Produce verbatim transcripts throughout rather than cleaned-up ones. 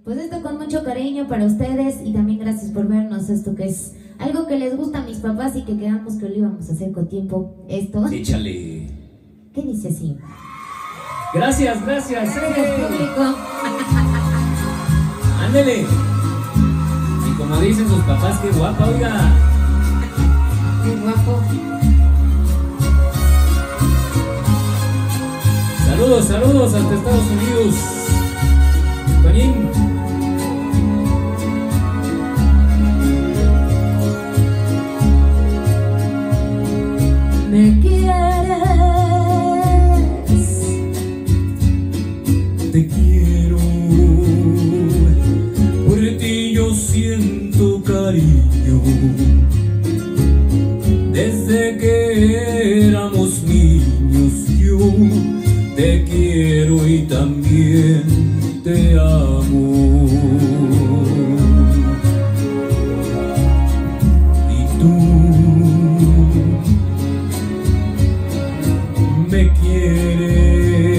Pues esto con mucho cariño para ustedes y también gracias por vernos. Esto que es algo que les gusta a mis papás y que quedamos que lo íbamos a hacer con tiempo. Esto. Échale. ¿Qué dice así? Gracias, gracias. Gracias, ¡Eh! público. Ándele. Y como dicen sus papás, qué guapa, oiga. Qué guapo. Saludos, saludos hasta Estados Unidos. Toñín. Me quieres, te quiero, por ti yo siento cariño, desde que éramos niños yo te quiero y también te amo. Y tú me quieres.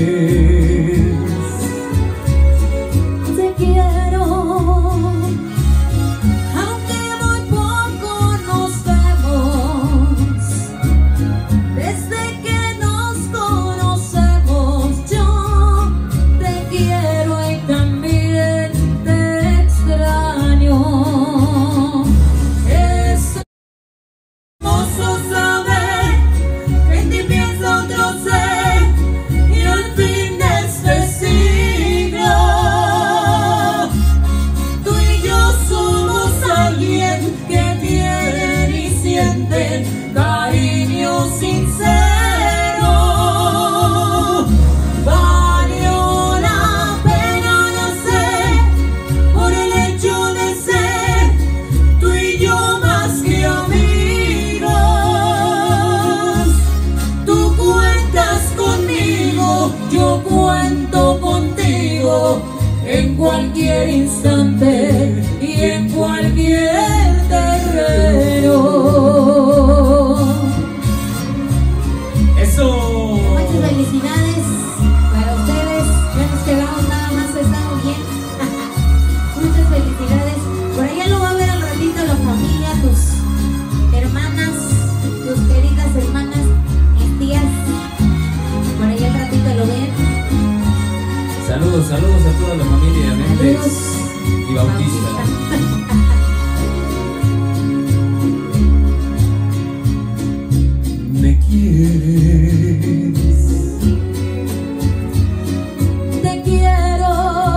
te quiero, aunque muy poco nos vemos. Desde que nos conocemos, yo te quiero y también te extraño. Es hermoso saber que en ti piensa otro ser y al fin de este siglo tú y yo somos alguien que tiene y siente cariño sincero. Valió la pena nacer por el hecho de ser tú y yo más que amigos. Tú cuentas conmigo, yo cuento contigo en cualquier instante y en cualquier terreno. Eso. Muchas felicidades para ustedes. Ya nos quedamos nada más, estamos bien. Muchas felicidades. Por allá lo va a ver al ratito la familia, tus hermanas, tus queridas hermanas, mis tías. Por allá al ratito lo ven. Saludos, saludos a toda la familia Méndez y Bautista. Me quieres. Te quiero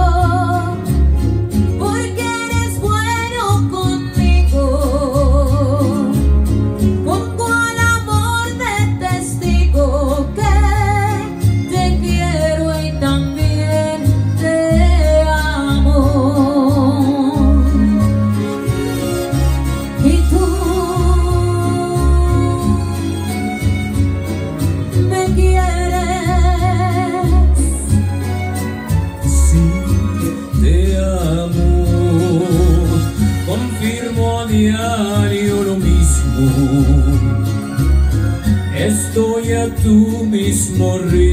porque eres bueno conmigo. Pongo al amor de testigo que te quiero y también te amo. Y tú me quieres. Sí, te amo. Confirmo a diario lo mismo. Estoy a tu mismo ritmo.